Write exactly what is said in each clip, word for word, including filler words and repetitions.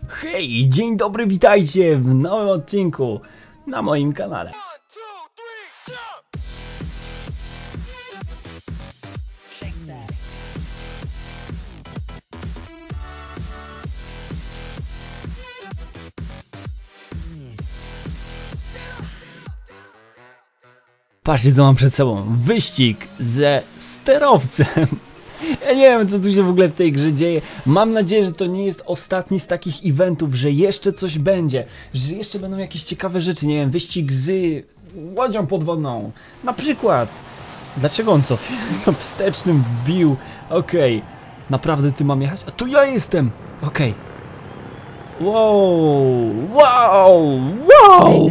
Hej, dzień dobry, witajcie w nowym odcinku na moim kanale. Patrzcie, co mam przed sobą. Wyścig ze sterowcem. Ja nie wiem, co tu się w ogóle w tej grze dzieje. Mam nadzieję, że to nie jest ostatni z takich eventów, że jeszcze coś będzie, że jeszcze będą jakieś ciekawe rzeczy, nie wiem, wyścig z łodzią podwodną. Na przykład. Dlaczego on co? No wstecznym wbił. Okej. Okay. Naprawdę ty mam jechać? A tu ja jestem. Okej. Okay. Wow. Wow. Wow.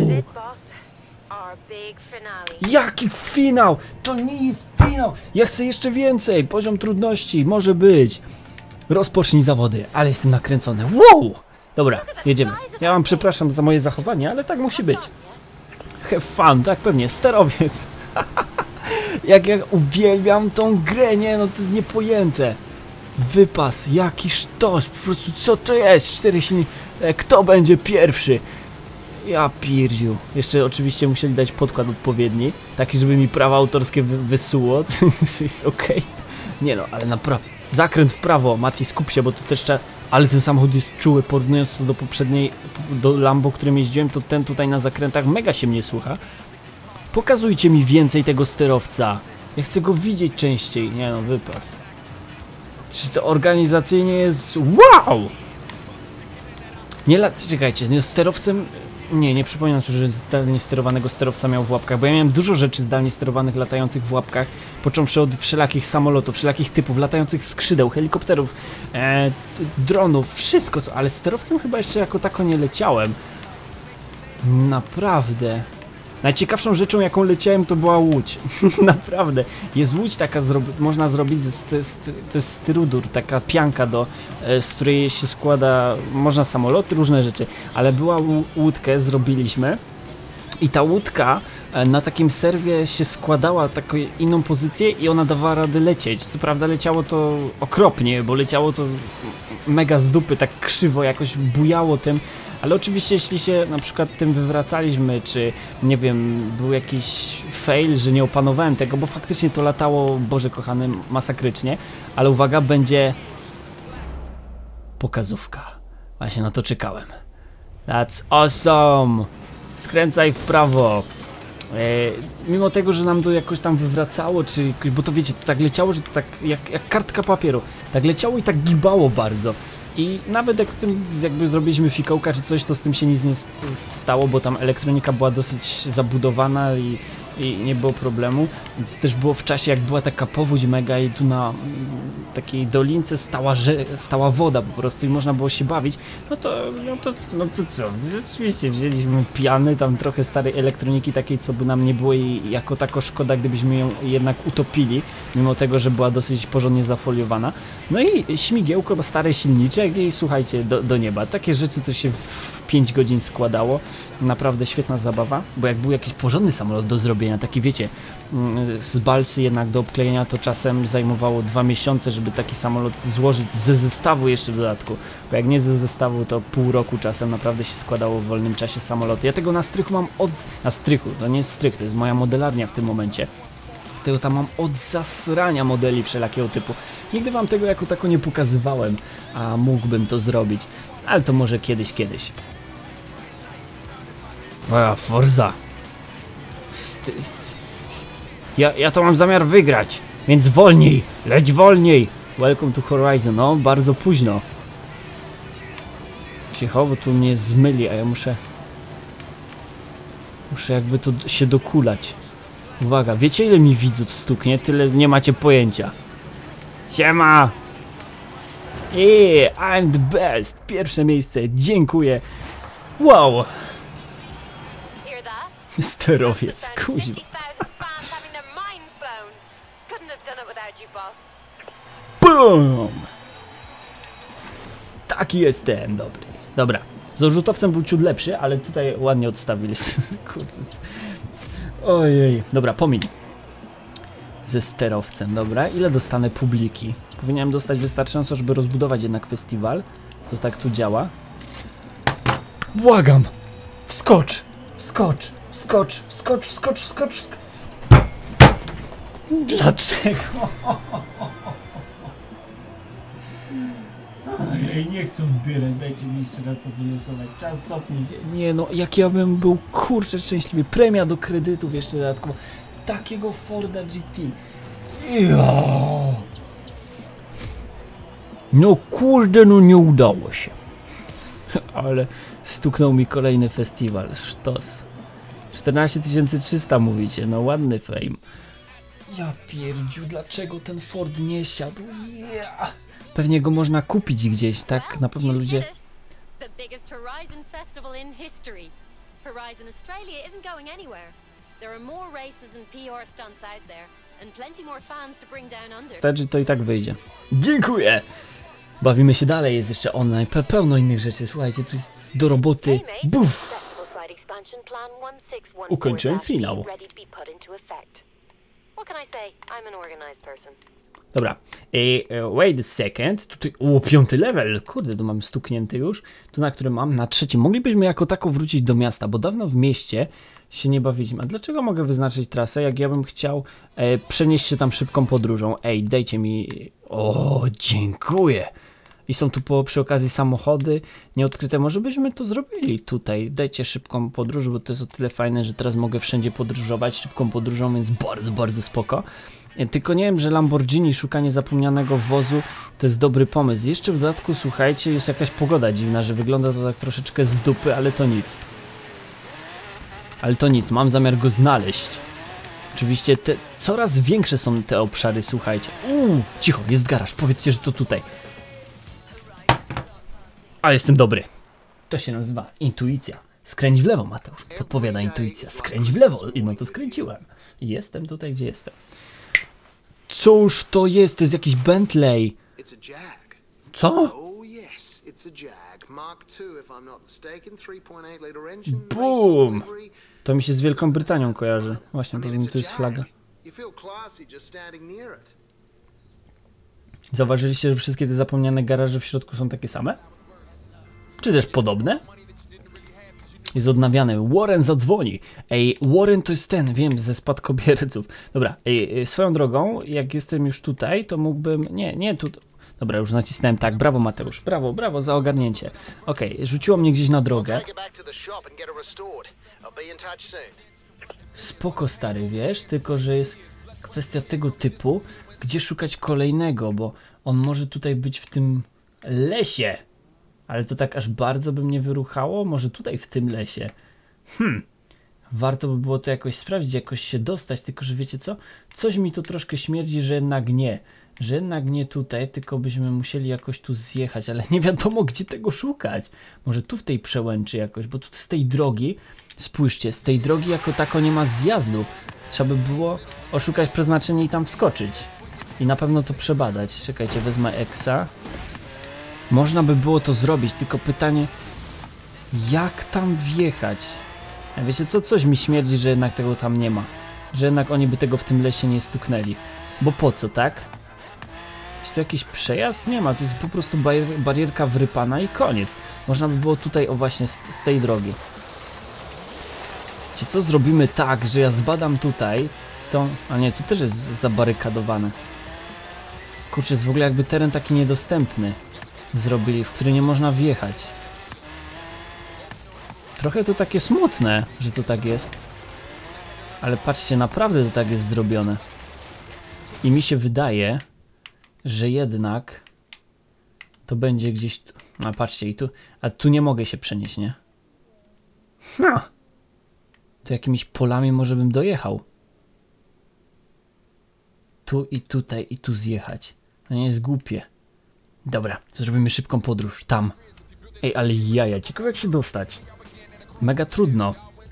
Jaki finał! To nie jest finał! Ja chcę jeszcze więcej! Poziom trudności, może być. Rozpocznij zawody, ale jestem nakręcony. Wow! Dobra, jedziemy. Ja wam przepraszam za moje zachowanie, ale tak musi być. Have fun, tak pewnie, sterowiec. Jak ja uwielbiam tą grę, nie no, to jest niepojęte. Wypas, jaki sztos, po prostu co to jest? Cztery silniki. Kto będzie pierwszy? Ja pierdziu. Jeszcze oczywiście musieli dać podkład odpowiedni, taki, żeby mi prawa autorskie wy wysuło. To jest okej. Okay. Nie no, ale naprawdę. Zakręt w prawo, Mati, skup się, bo to też trzeba... Ale ten samochód jest czuły, porównując to do poprzedniej, do Lambo, którym jeździłem, to ten tutaj na zakrętach mega się mnie słucha. Pokazujcie mi więcej tego sterowca. Ja chcę go widzieć częściej. Nie no, wypas. Czy to organizacyjnie jest... Wow! Nie lat... Czekajcie, nie, sterowcem... Nie, nie przypominam sobie, że zdalnie sterowanego sterowca miał w łapkach, bo ja miałem dużo rzeczy zdalnie sterowanych, latających w łapkach, począwszy od wszelakich samolotów, wszelakich typów, latających skrzydeł, helikopterów, e, dronów, wszystko co, ale sterowcem chyba jeszcze jako tako nie leciałem. Naprawdę. Najciekawszą rzeczą, jaką leciałem, to była łódź. Naprawdę. Jest łódź taka, zro można zrobić, z, z, z, to jest styrudur, taka pianka, do, e, z której się składa, można samoloty, różne rzeczy. Ale była łódkę, zrobiliśmy i ta łódka e, na takim serwie się składała taką inną pozycję i ona dawała radę lecieć. Co prawda leciało to okropnie, bo leciało to mega z dupy, tak krzywo, jakoś bujało tym. Ale oczywiście jeśli się na przykład tym wywracaliśmy, czy nie wiem, był jakiś fail, że nie opanowałem tego, bo faktycznie to latało, Boże kochany, masakrycznie, ale uwaga, będzie pokazówka. Właśnie na to czekałem. That's awesome! Skręcaj w prawo. E, mimo tego, że nam to jakoś tam wywracało, czy, bo to wiecie, to tak leciało, że to tak jak, jak kartka papieru, tak leciało i tak gibało bardzo. I nawet jak tym jakby zrobiliśmy fikołka czy coś, to z tym się nic nie stało, bo tam elektronika była dosyć zabudowana i, i nie było problemu. To też było w czasie, jak była taka powódź mega i tu na takiej dolince stała, stała woda po prostu i można było się bawić. No to, no to, no to co, rzeczywiście wzięliśmy piany, tam trochę starej elektroniki takiej, co by nam nie było i jako tako szkoda, gdybyśmy ją jednak utopili, mimo tego, że była dosyć porządnie zafoliowana. No i śmigiełko, stary silniczek i słuchajcie, do, do nieba. Takie rzeczy to się w pięć godzin składało. Naprawdę świetna zabawa, bo jak był jakiś porządny samolot do zrobienia, taki wiecie, z balsy jednak do obklejenia, to czasem zajmowało dwa miesiące, żeby taki samolot złożyć ze zestawu jeszcze w dodatku. Bo jak nie ze zestawu, to pół roku czasem naprawdę się składało w wolnym czasie samoloty. Ja tego na strychu mam od... Na strychu, to nie jest strych, to jest moja modelarnia w tym momencie. Tego tam mam od zasrania modeli wszelakiego typu. Nigdy wam tego jako tako nie pokazywałem, a mógłbym to zrobić. Ale to może kiedyś, kiedyś. Moja Forza. Sty... Ja, ja to mam zamiar wygrać, więc wolniej, leć wolniej. Welcome to Horizon, no, bardzo późno. Cicho, bo tu mnie zmyli, a ja muszę... Muszę jakby to się dokulać. Uwaga, wiecie ile mi widzów stuknie? Tyle nie macie pojęcia. Siema! Eee, I'm the best! Pierwsze miejsce, dziękuję! Wow! Sterowiec, kuźwa. BOOM! Taki jestem, dobry. Dobra, z odrzutowcem był ciut lepszy, ale tutaj ładnie odstawili. Kurde. Ojej, dobra, pomiń. Ze sterowcem, dobra. Ile dostanę publiki? Powinienem dostać wystarczająco, żeby rozbudować jednak festiwal. To tak tu działa. Błagam! Wskocz! Wskocz! Wskocz! Wskocz! Wskocz! Wskocz! Wskocz! Dlaczego? Ojej, nie chcę odbierać, dajcie mi jeszcze raz to wylosować. Czas cofnij się. Nie no, jak ja bym był kurczę szczęśliwy. Premia do kredytów jeszcze dodatkowo. Takiego Forda G T. Jo. No kurde, no nie udało się. Ale stuknął mi kolejny festiwal. Sztos. czternaście tysięcy trzysta mówicie, no ładny fame. Ja pierdziu, dlaczego ten Ford nie siadł? Yeah. Pewnie go można kupić gdzieś, tak? Na pewno ludzie... Także to i tak wyjdzie. Dziękuję! Bawimy się dalej, jest jeszcze online, pe pełno innych rzeczy. Słuchajcie, tu jest do roboty. Buf! Ukończyłem finał. Dobra, e, wait a second, tutaj, o, piąty level, kurde, tu mam stuknięty już, tu na którym mam, na trzecim, moglibyśmy jako tako wrócić do miasta, bo dawno w mieście się nie bawiliśmy, a dlaczego mogę wyznaczyć trasę, jak ja bym chciał e, przenieść się tam szybką podróżą, ej, dajcie mi, o, dziękuję, i są tu po, przy okazji samochody nieodkryte, może byśmy to zrobili tutaj, dajcie szybką podróż, bo to jest o tyle fajne, że teraz mogę wszędzie podróżować szybką podróżą, więc bardzo, bardzo spoko. Tylko nie wiem, że Lamborghini, szukanie zapomnianego wozu to jest dobry pomysł. Jeszcze w dodatku, słuchajcie, jest jakaś pogoda dziwna, że wygląda to tak troszeczkę z dupy, ale to nic. Ale to nic, mam zamiar go znaleźć. Oczywiście te, coraz większe są te obszary, słuchajcie. Uuu, cicho, jest garaż, powiedzcie, że to tutaj. A jestem dobry. To się nazywa intuicja. Skręć w lewo, Mateusz. Podpowiada intuicja. Skręć w lewo. I no to skręciłem. I jestem tutaj, gdzie jestem. Cóż to jest? To jest jakiś Bentley. Co? Boom! To mi się z Wielką Brytanią kojarzy. Właśnie, bo mi tu jest flaga. Zauważyliście, że wszystkie te zapomniane garaże w środku są takie same? Czy też podobne? Jest odnawiany. Warren zadzwoni. Ej, Warren to jest ten, wiem, ze spadkobierców. Dobra, ej, swoją drogą, jak jestem już tutaj, to mógłbym... Nie, nie, tu... Dobra, już nacisnąłem tak. Brawo, Mateusz. Brawo, brawo za ogarnięcie. Okej, okay, rzuciło mnie gdzieś na drogę. Spoko, stary, wiesz? Tylko, że jest kwestia tego typu, gdzie szukać kolejnego, bo on może tutaj być w tym lesie. Ale to tak aż bardzo by mnie wyruchało? Może tutaj w tym lesie? Hmm. Warto by było to jakoś sprawdzić, jakoś się dostać, tylko że wiecie co? Coś mi to troszkę śmierdzi, że jednak nie. Że jednak nie tutaj, tylko byśmy musieli jakoś tu zjechać, ale nie wiadomo gdzie tego szukać. Może tu w tej przełęczy jakoś, bo tu z tej drogi, spójrzcie, z tej drogi jako tako nie ma zjazdu. Trzeba by było oszukać przeznaczenie i tam wskoczyć. I na pewno to przebadać. Czekajcie, wezmę Exa. Można by było to zrobić, tylko pytanie, jak tam wjechać? A wiecie co, coś mi śmierdzi, że jednak tego tam nie ma. Że jednak oni by tego w tym lesie nie stuknęli. Bo po co, tak? Jest tu jakiś przejazd? Nie ma, tu jest po prostu barier barierka wrypana i koniec. Można by było tutaj, o właśnie, z, z tej drogi. Wiecie co, zrobimy tak, że ja zbadam tutaj, to... A nie, tu też jest zabarykadowane. Kurczę, jest w ogóle jakby teren taki niedostępny zrobili, w który nie można wjechać. Trochę to takie smutne, że to tak jest. Ale patrzcie, naprawdę to tak jest zrobione. I mi się wydaje, że jednak to będzie gdzieś tu. A patrzcie, i tu. A tu nie mogę się przenieść, nie? No. Tu jakimiś polami może bym dojechał. Tu i tutaj i tu zjechać. To nie jest głupie. Dobra, to zrobimy szybką podróż. Tam. Ej, ale jaja. Ciekawe jak się dostać. Mega trudno.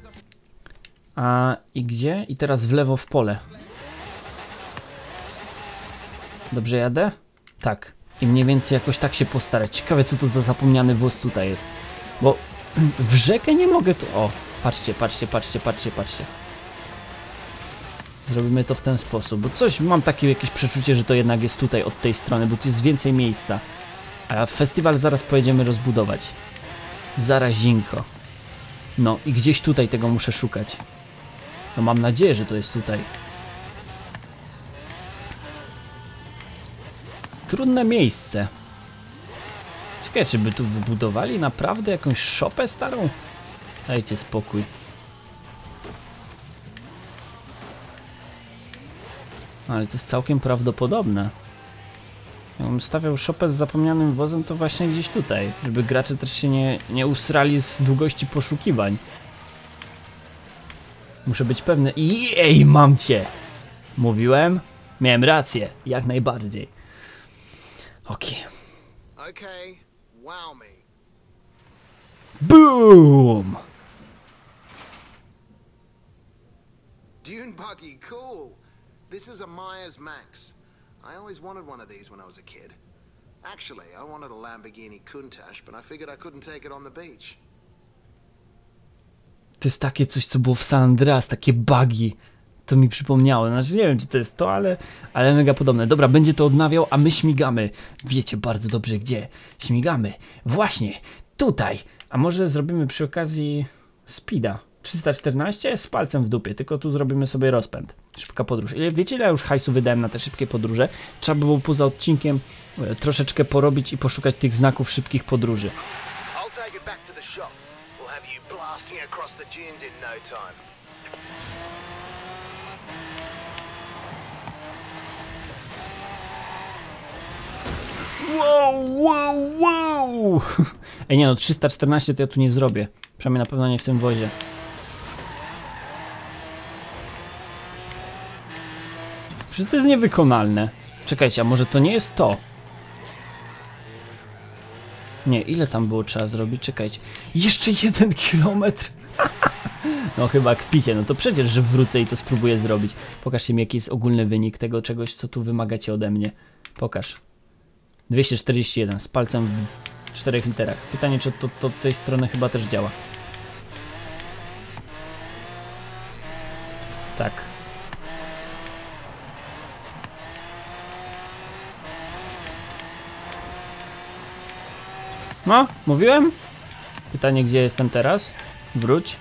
A i gdzie? I teraz w lewo w pole. Dobrze jadę? Tak. I mniej więcej jakoś tak się postarać. Ciekawe co to za zapomniany wóz tutaj jest. Bo w rzekę nie mogę tu... O, patrzcie, patrzcie, patrzcie, patrzcie, patrzcie. Zrobimy to w ten sposób, bo coś, mam takie jakieś przeczucie, że to jednak jest tutaj od tej strony, bo tu jest więcej miejsca. A festiwal zaraz pojedziemy rozbudować. Zarazinko. No i gdzieś tutaj tego muszę szukać. No mam nadzieję, że to jest tutaj. Trudne miejsce. Ciekawe, czy by tu wybudowali naprawdę jakąś szopę starą? Dajcie spokój. Ale to jest całkiem prawdopodobne. Jakbym stawiał szopę z zapomnianym wozem, to właśnie gdzieś tutaj. Żeby gracze też się nie, nie usrali z długości poszukiwań. Muszę być pewny. Jej, mam cię! Mówiłem? Miałem rację. Jak najbardziej. Okej. Okay, wow me. Boom! Dune buggy, cool. This is a Myers Max. I always wanted one of these when I was a kid. Actually, I wanted a Lamborghini Countach, but I figured I couldn't take it on the beach. To jest takie coś, co było w San Andreas, takie buggy. To mi przypomniało. Znaczy nie wiem, czy to jest to, ale, ale mega podobne. Dobra, będzie to odnawiał, a my śmigamy. Wiecie bardzo dobrze gdzie. Śmigamy. Właśnie, tutaj. A może zrobimy przy okazji speeda. trzysta czternaście z palcem w dupie, tylko tu zrobimy sobie rozpęd. Szybka podróż. Ile, wiecie, ile ja już hajsu wydałem na te szybkie podróże? Trzeba było poza odcinkiem e, troszeczkę porobić i poszukać tych znaków szybkich podróży. I'll take it back to the shop. We'll have you blasting across the dunes in no time. Wow, wow, wow! Ej, nie no, trzysta czternaście to ja tu nie zrobię. Przynajmniej na pewno nie w tym wozie. Przecież to jest niewykonalne. Czekajcie, a może to nie jest to? Nie, ile tam było trzeba zrobić? Czekajcie. Jeszcze jeden kilometr! No chyba kpicie, no to przecież, że wrócę i to spróbuję zrobić. Pokażcie mi, jaki jest ogólny wynik tego czegoś, co tu wymagacie ode mnie. Pokaż. dwieście czterdzieści jeden z palcem w czterech literach. Pytanie, czy to, to tej strony chyba też działa. Tak. No, mówiłem? Pytanie, gdzie jestem teraz? Wróć.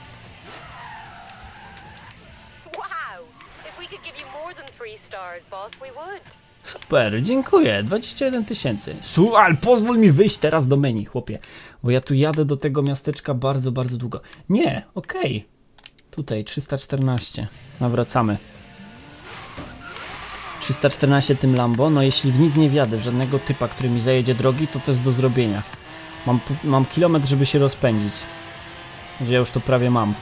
Wow! If we could give you more than three stars, boss, we would. Super, dziękuję. dwadzieścia jeden tysięcy. Słuchaj, pozwól mi wyjść teraz do menu, chłopie. Bo ja tu jadę do tego miasteczka bardzo, bardzo długo. Nie, okej. Okay. Tutaj trzysta czternaście. Nawracamy. trzysta czternaście tym Lambo. No jeśli w nic nie wjadę, w żadnego typa, który mi zajedzie drogi, to to jest do zrobienia. Mam, mam kilometr, żeby się rozpędzić. Że ja już to prawie mam.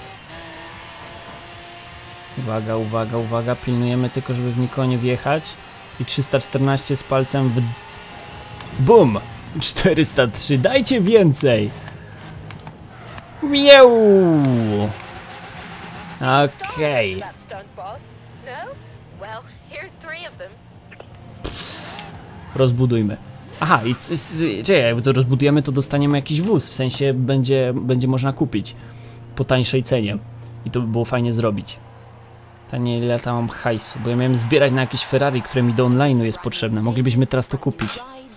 Uwaga, uwaga, uwaga. Pilnujemy tylko, żeby w nikogo nie wjechać. I trzysta czternaście z palcem w... Bum! czterysta trzy. Dajcie więcej! Miau! Okej. Okay. Rozbudujmy. Aha, i czekaj, jak to rozbudujemy, to dostaniemy jakiś wóz. W sensie będzie, będzie można kupić po tańszej cenie. I to by było fajnie zrobić. Pytanie, ile tam mam hajsu, bo ja miałem zbierać na jakieś Ferrari, które mi do online'u jest potrzebne. Moglibyśmy teraz to kupić.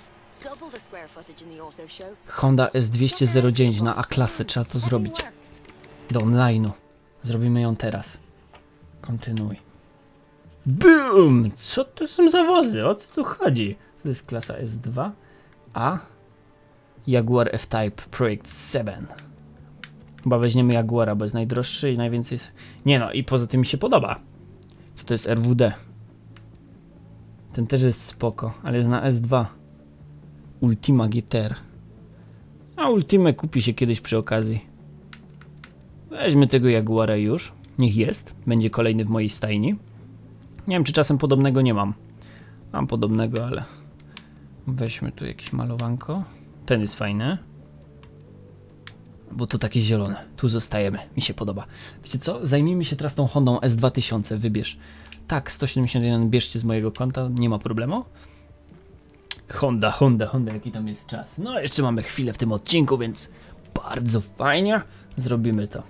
Honda S dwieście zero dziewięć na A-klasę, trzeba to zrobić. Do online'u. Zrobimy ją teraz. Kontynuuj. Boom! Co to są za wozy? O co tu chodzi? To jest klasa S dwa. A Jaguar F-Type Project siedem. Chyba weźmiemy Jaguara, bo jest najdroższy i najwięcej jest... Nie no, i poza tym mi się podoba. Co to jest R W D? Ten też jest spoko, ale jest na S dwa. Ultima G T R. A Ultimę kupi się kiedyś przy okazji. Weźmy tego Jaguara już. Niech jest. Będzie kolejny w mojej stajni. Nie wiem, czy czasem podobnego nie mam. Mam podobnego, ale... Weźmy tu jakieś malowanko. Ten jest fajny. Bo to takie zielone. Tu zostajemy. Mi się podoba. Wiecie co? Zajmijmy się teraz tą Hondą S dwa tysiące. Wybierz. Tak, sto siedemdziesiąt jeden bierzcie z mojego konta. Nie ma problemu. Honda, Honda, Honda. Jaki tam jest czas. No, jeszcze mamy chwilę w tym odcinku, więc bardzo fajnie. Zrobimy to.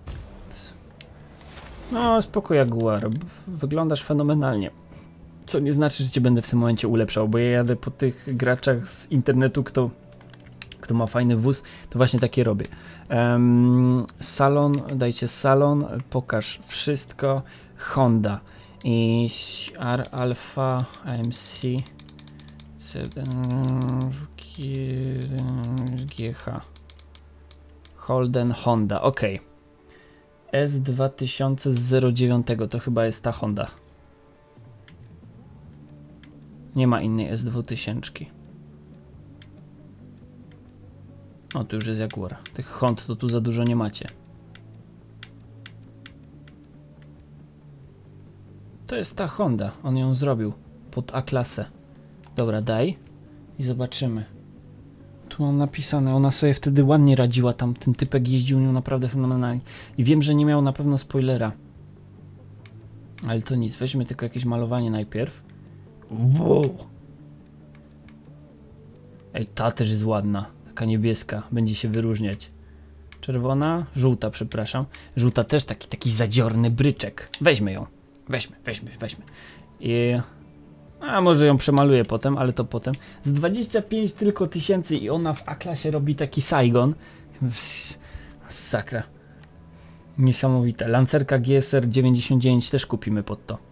No, spoko Jaguar. Wyglądasz fenomenalnie. Co nie znaczy, że cię będę w tym momencie ulepszał, bo ja jadę po tych graczach z internetu, kto... Kto ma fajny wóz, to właśnie takie robię. Um, salon, dajcie salon, pokaż wszystko. Honda i R Alfa A M C G H Holden Honda, ok. S dwa tysiące zero dziewięć to chyba jest ta Honda. Nie ma innej S dwa tysiące. O, tu już jest Jaguar. Tych Hond to tu za dużo nie macie. To jest ta Honda. On ją zrobił pod A-klasę. Dobra, daj. I zobaczymy. Tu mam napisane. Ona sobie wtedy ładnie radziła. Tam ten typek jeździł nią naprawdę fenomenalnie. I wiem, że nie miał na pewno spoilera. Ale to nic. Weźmy tylko jakieś malowanie najpierw. Wow. Ej, ta też jest ładna. Taka niebieska. Będzie się wyróżniać. Czerwona? Żółta, przepraszam. Żółta też taki, taki zadziorny bryczek. Weźmy ją. Weźmy, weźmy, weźmy. I... A może ją przemaluję potem, ale to potem. Z dwadzieścia pięć tylko tysięcy i ona w A-klasie robi taki Saigon. Sakra. Niesamowite. Lancerka G S R dziewięćdziesiąt dziewięć też kupimy pod to.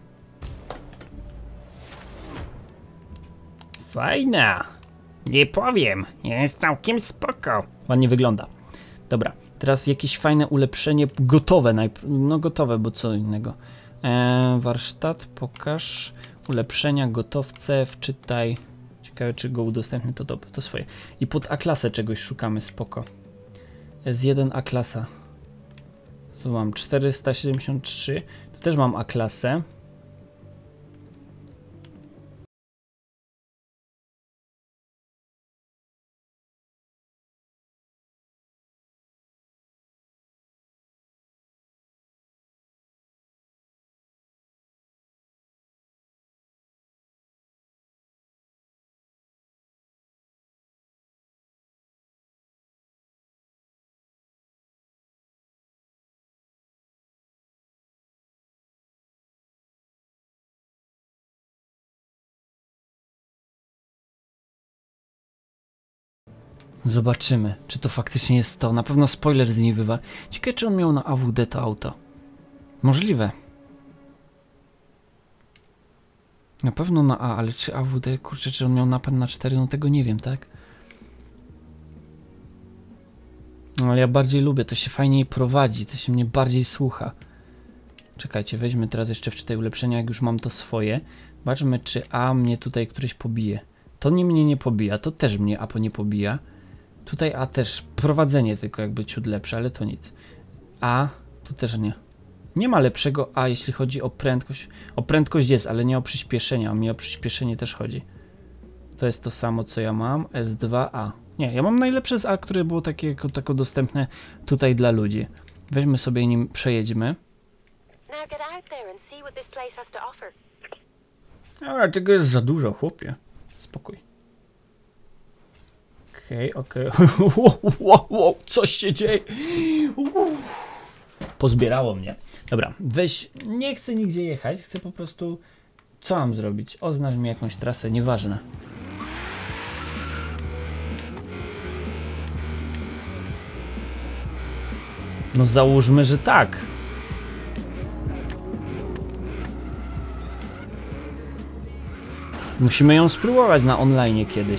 Fajna. Nie powiem. Jest całkiem spoko. Ładnie wygląda. Dobra. Teraz jakieś fajne ulepszenie. Gotowe. No gotowe, bo co innego. Eee, warsztat, pokaż. Ulepszenia, gotowce, wczytaj. Ciekawe, czy go udostępnię, to dobre, to swoje. I pod A-klasę czegoś szukamy, spoko. S jeden A-klasa. Tu mam czterysta siedemdziesiąt trzy. Tu też mam A-klasę. Zobaczymy, czy to faktycznie jest to. Na pewno spoiler z niej wywal. Ciekawe, czy on miał na A W D to auto. Możliwe. Na pewno na A, ale czy A W D, kurczę, czy on miał napęd na cztery, no tego nie wiem, tak? No, ale ja bardziej lubię, to się fajniej prowadzi, to się mnie bardziej słucha. Czekajcie, weźmy teraz jeszcze wczytaj ulepszenia, jak już mam to swoje. Zobaczmy, czy A mnie tutaj któryś pobije. To nie mnie nie pobija, to też mnie A nie pobija. Tutaj A też, prowadzenie tylko jakby ciut lepsze, ale to nic. A, tu też nie. Nie ma lepszego A, jeśli chodzi o prędkość. O prędkość jest, ale nie o przyspieszenie, a mi o przyspieszenie też chodzi. To jest to samo, co ja mam. S dwa A. Nie, ja mam najlepsze z A, które było takie jako, tako dostępne tutaj dla ludzi. Weźmy sobie i nim przejedźmy. Ale tego jest za dużo, chłopie. Spokój. Okej, okay, okej. Okay. Wow, wow, coś się dzieje. Pozbierało mnie. Dobra, weź. Nie chcę nigdzie jechać, chcę po prostu. Co mam zrobić? Oznacz mi jakąś trasę, nieważne. No załóżmy, że tak. Musimy ją spróbować na online kiedyś.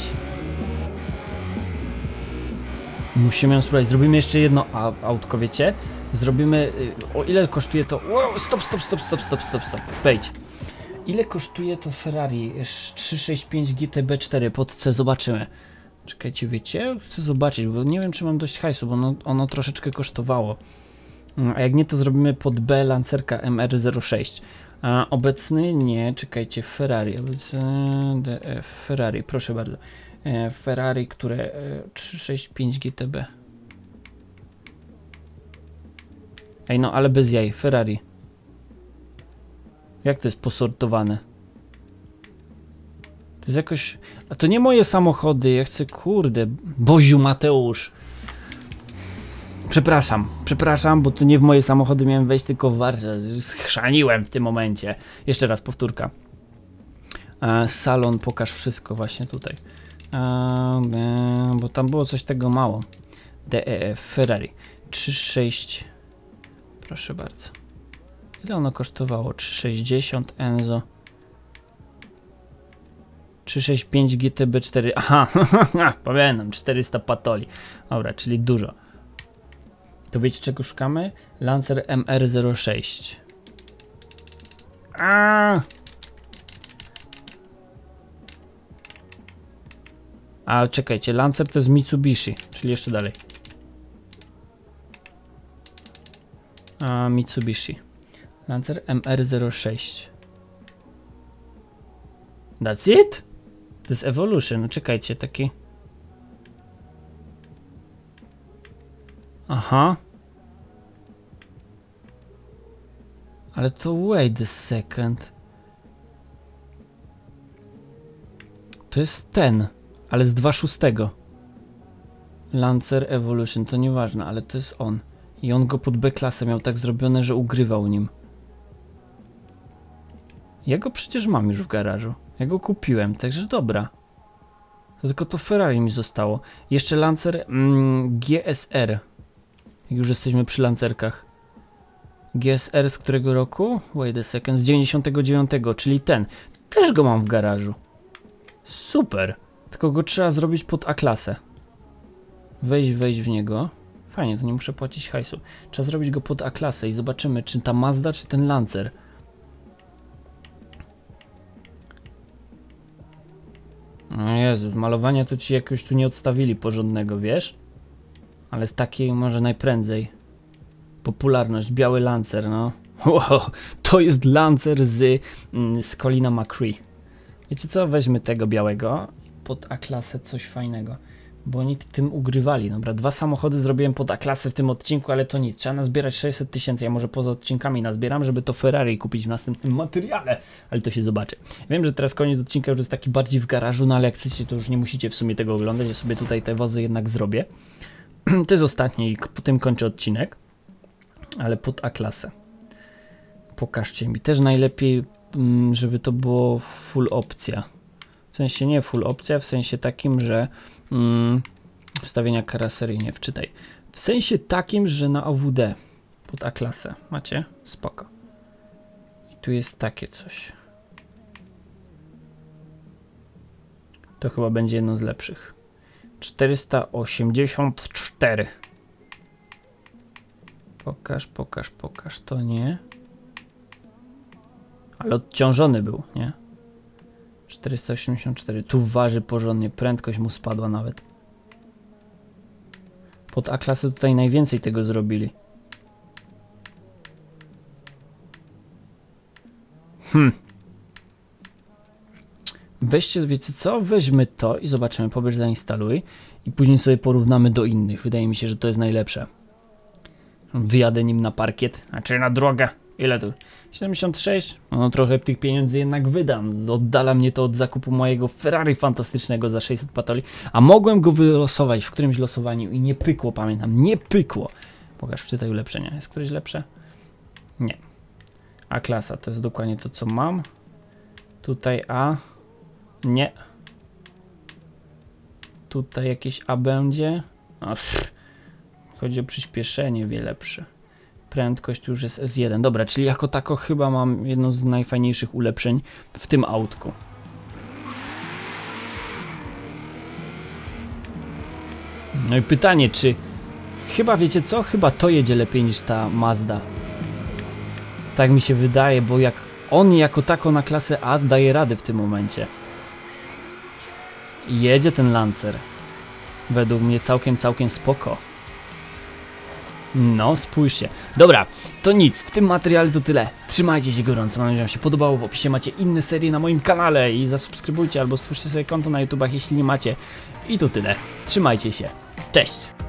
Musimy ją spróbować. Zrobimy jeszcze jedno autko, wiecie? Zrobimy... O ile kosztuje to... Wow, stop, stop, stop, stop, stop, stop, stop. Wejdź. Ile kosztuje to Ferrari trzysta sześćdziesiąt pięć G T B cztery pod C? Zobaczymy. Czekajcie, wiecie? Chcę zobaczyć, bo nie wiem, czy mam dość hajsu, bo ono, ono troszeczkę kosztowało. A jak nie, to zrobimy pod B Lancerka M R zero sześć. A obecny? Nie, czekajcie, Ferrari. Obecny D F, Ferrari, proszę bardzo. E, Ferrari, które e, trzysta sześćdziesiąt pięć G T B. Ej, no ale bez jaj, Ferrari. Jak to jest posortowane? To jest jakoś... A to nie moje samochody, ja chcę, kurde, Boziu Mateusz. Przepraszam, przepraszam, bo to nie w moje samochody miałem wejść, tylko w warsztat. Schrzaniłem w tym momencie. Jeszcze raz, powtórka. E, salon, pokaż wszystko właśnie tutaj. A, e, bo tam było coś tego mało. D E F Ferrari trzy sześć. Proszę bardzo. Ile ono kosztowało? trzy sześćdziesiąt Enzo. trzy sześćdziesiąt pięć G T B cztery. Aha, pamiętam, czterysta patoli. Dobra, czyli dużo. To wiecie czego szukamy? Lancer M R zero sześć. A! A czekajcie, Lancer to jest Mitsubishi, czyli jeszcze dalej. A Mitsubishi. Lancer M R zero sześć. That's it? To jest Evolution, czekajcie, taki. Aha. Ale to wait a second. To jest ten, ale z dwa szóstego. Lancer Evolution, to nieważne, ale to jest on. I on go pod B-klasę miał tak zrobione, że ugrywał nim. Ja go przecież mam już w garażu. Ja go kupiłem, także dobra. To tylko to Ferrari mi zostało. Jeszcze Lancer mm, G S R. Jak już jesteśmy przy Lancerkach. G S R z którego roku? Wait a second, z dziewięćdziesiątego dziewiątego, czyli ten. Też go mam w garażu. Super. Tylko go trzeba zrobić pod A-klasę. Wejść, wejść w niego. Fajnie, to nie muszę płacić hajsu. Trzeba zrobić go pod A-klasę i zobaczymy, czy ta Mazda, czy ten Lancer. No Jezu, malowania to ci jakoś tu nie odstawili porządnego, wiesz? Ale z takiej może najprędzej. Popularność, biały Lancer, no. Wow, to jest Lancer z, z Colina McRae. Wiecie co, weźmy tego białego i pod A-klasę coś fajnego. Bo oni tym ugrywali, dobra, dwa samochody zrobiłem pod A-klasę w tym odcinku, ale to nic, trzeba nazbierać sześćset tysięcy, ja może poza odcinkami nazbieram, żeby to Ferrari kupić w następnym materiale, ale to się zobaczy. Wiem, że teraz koniec odcinka już jest taki bardziej w garażu, no ale jak chcecie, to już nie musicie w sumie tego oglądać, ja sobie tutaj te wozy jednak zrobię. To jest ostatni i po tym kończę odcinek, ale pod A-klasę. Pokażcie mi, też najlepiej, żeby to było full opcja. W sensie nie full opcja, w sensie takim, że Hmm, wstawienia karoserii nie wczytaj. W sensie takim, że na O W D pod A-klasę macie? Spoko. I tu jest takie coś. To chyba będzie jedno z lepszych. czterysta osiemdziesiąt cztery. Pokaż, pokaż, pokaż. To nie. Ale odciążony był, nie? czterysta osiemdziesiąt cztery. Tu waży porządnie. Prędkość mu spadła nawet. Pod A-klasę tutaj najwięcej tego zrobili. Hmm. Weźcie, wiecie co? Weźmy to i zobaczymy. Pobierz, zainstaluj. I później sobie porównamy do innych. Wydaje mi się, że to jest najlepsze. Wyjadę nim na parkiet. Znaczy na drogę. Ile tu? siedemdziesiąt sześć? No trochę tych pieniędzy jednak wydam. Oddala mnie to od zakupu mojego Ferrari fantastycznego za sześćset patoli. A mogłem go wylosować w którymś losowaniu i nie pykło, pamiętam. Nie pykło. Pokaż, wczytaj ulepszenia. Jest któreś lepsze? Nie. A-klasa to jest dokładnie to, co mam. Tutaj A. Nie. Tutaj jakieś A będzie. O, chodzi o przyspieszenie, wie lepsze. Prędkość tu już jest S jeden. Dobra, czyli jako tako chyba mam jedno z najfajniejszych ulepszeń w tym autku. No i pytanie, czy chyba wiecie co? Chyba to jedzie lepiej niż ta Mazda. Tak mi się wydaje, bo jak on jako tako na klasę A daje radę w tym momencie. I jedzie ten Lancer. Według mnie całkiem, całkiem spoko. No, spójrzcie. Dobra, to nic. W tym materiale to tyle. Trzymajcie się gorąco. Mam nadzieję, że wam się podobało. W opisie macie inne serie na moim kanale i zasubskrybujcie albo stwórzcie sobie konto na YouTubach, jeśli nie macie. I to tyle. Trzymajcie się. Cześć!